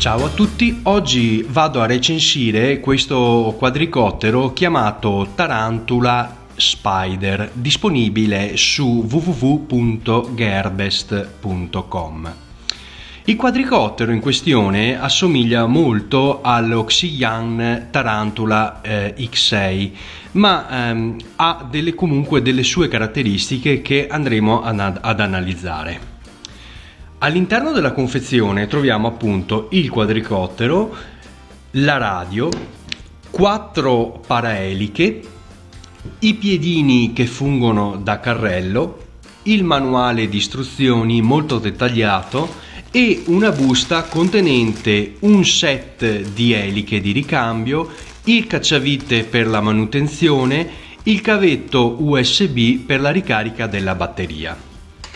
Ciao a tutti, oggi vado a recensire questo quadricottero chiamato Tarantula Spider, disponibile su www.gearbest.com. Il quadricottero in questione assomiglia molto allo Xi'an Tarantula X6, ma ha comunque delle sue caratteristiche che andremo ad analizzare. All'interno della confezione troviamo appunto il quadricottero, la radio, 4 paraeliche, i piedini che fungono da carrello, il manuale di istruzioni molto dettagliato e una busta contenente un set di eliche di ricambio, il cacciavite per la manutenzione, il cavetto USB per la ricarica della batteria.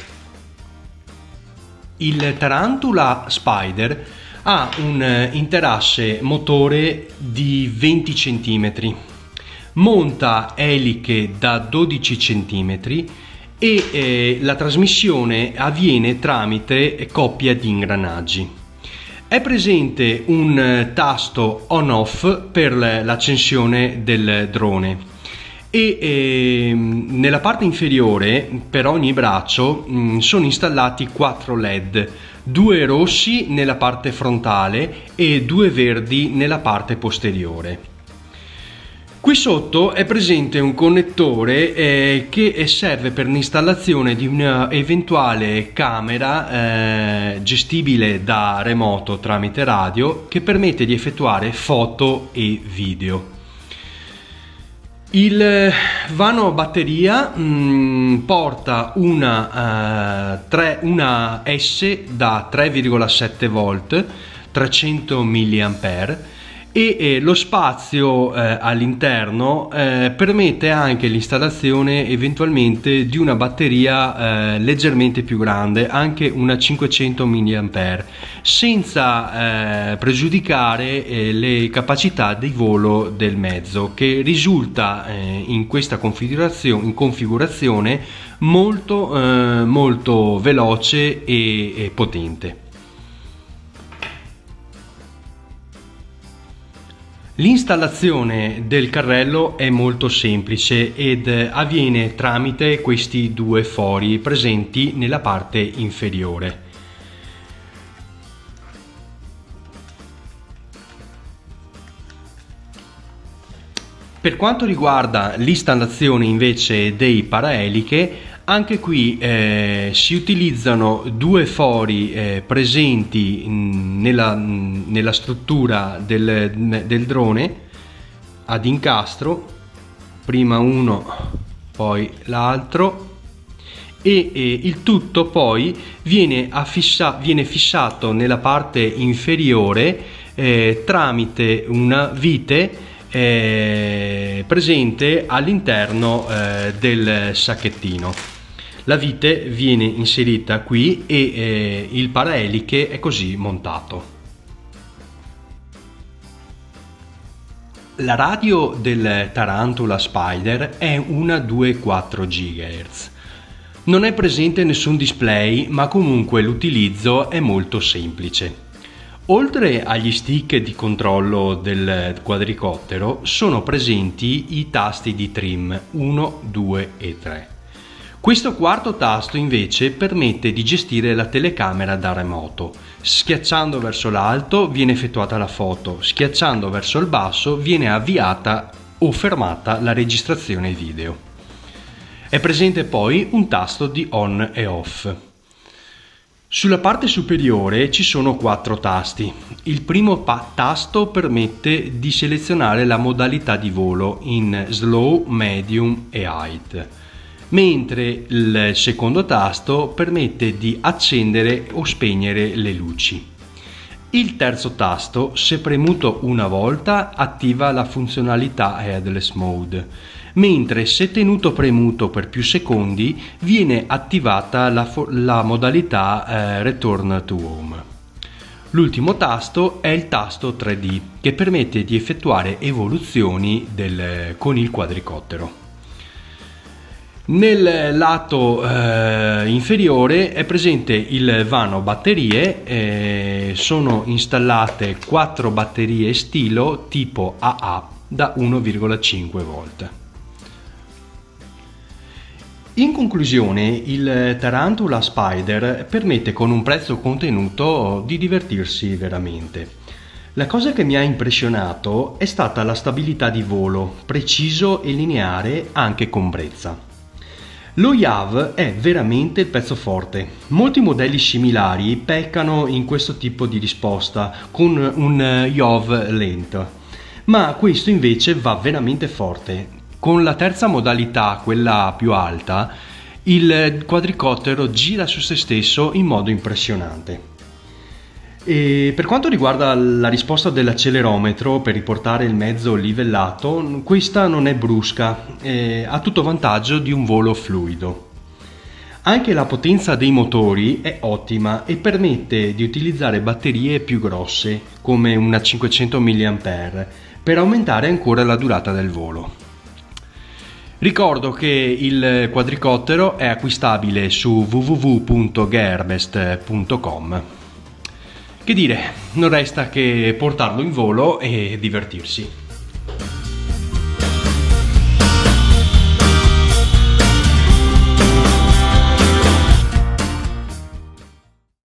Il Tarantula Spider ha un interasse motore di 20 cm, monta eliche da 12 cm e la trasmissione avviene tramite coppia di ingranaggi. È presente un tasto on-off per l'accensione del drone e nella parte inferiore per ogni braccio sono installati 4 LED, 2 rossi nella parte frontale e 2 verdi nella parte posteriore. Qui sotto è presente un connettore che serve per l'installazione di una eventuale camera gestibile da remoto tramite radio, che permette di effettuare foto e video. Il vano batteria porta una S da 3,7 volt, 300 mAh e lo spazio all'interno permette anche l'installazione eventualmente di una batteria leggermente più grande, anche una 500 mAh, senza pregiudicare le capacità di volo del mezzo, che risulta in questa configurazione molto veloce e potente. L'installazione del carrello è molto semplice ed avviene tramite questi 2 fori presenti nella parte inferiore. Per quanto riguarda l'installazione invece dei paraeliche, anche qui si utilizzano 2 fori presenti nella struttura del drone ad incastro, prima uno poi l'altro, e il tutto poi viene fissato nella parte inferiore tramite una vite presente all'interno del sacchettino. La vite viene inserita qui e il paraeliche è così montato. La radio del Tarantula Spider è una 2,4 GHz. Non è presente nessun display, ma comunque l'utilizzo è molto semplice. Oltre agli stick di controllo del quadricottero sono presenti i tasti di trim 1, 2 e 3. Questo quarto tasto invece permette di gestire la telecamera da remoto. Schiacciando verso l'alto viene effettuata la foto, schiacciando verso il basso viene avviata o fermata la registrazione video. È presente poi un tasto di on e off. Sulla parte superiore ci sono 4 tasti. Il primo tasto permette di selezionare la modalità di volo in slow, medium e height, mentre il secondo tasto permette di accendere o spegnere le luci. Il terzo tasto, se premuto una volta, attiva la funzionalità Headless Mode, mentre se tenuto premuto per più secondi viene attivata la modalità Return to Home. L'ultimo tasto è il tasto 3D, che permette di effettuare evoluzioni con il quadricottero. Nel lato inferiore è presente il vano batterie, sono installate 4 batterie stilo tipo AA da 1,5 volt. In conclusione, il Tarantula Spider permette con un prezzo contenuto di divertirsi veramente. La cosa che mi ha impressionato è stata la stabilità di volo, preciso e lineare anche con brezza. Lo YAV è veramente il pezzo forte. Molti modelli similari peccano in questo tipo di risposta con un YAV lento, ma questo invece va veramente forte. Con la terza modalità, quella più alta, il quadricottero gira su se stesso in modo impressionante. E per quanto riguarda la risposta dell'accelerometro per riportare il mezzo livellato, questa non è brusca, ha tutto vantaggio di un volo fluido. Anche la potenza dei motori è ottima e permette di utilizzare batterie più grosse, come una 500 mAh, per aumentare ancora la durata del volo. Ricordo che il quadricottero è acquistabile su www.gearbest.com. Che dire, non resta che portarlo in volo e divertirsi.